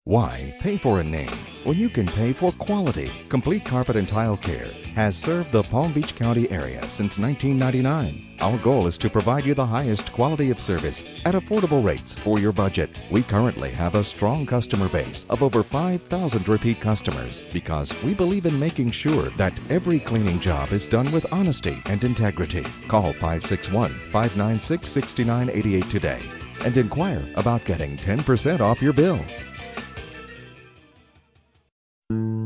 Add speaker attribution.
Speaker 1: Why pay for a name when you can pay for quality? Complete Carpet and Tile Care has served the Palm Beach County area since 1999. Our goal is to provide you the highest quality of service at affordable rates for your budget. We currently have a strong customer base of over 5,000 repeat customers because we believe in making sure that every cleaning job is done with honesty and integrity. Call 561-596-6988 today and inquire about getting 10% off your bill.